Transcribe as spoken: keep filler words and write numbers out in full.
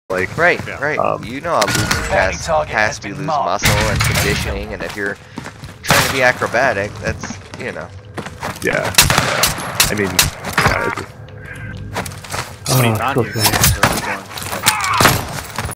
Like right, yeah. right. Um, you know how losing has, has to be lose muscle and conditioning, and if you're trying to be acrobatic, that's, you know. Yeah. I mean, yeah, it's just, How many oh, times so you sad.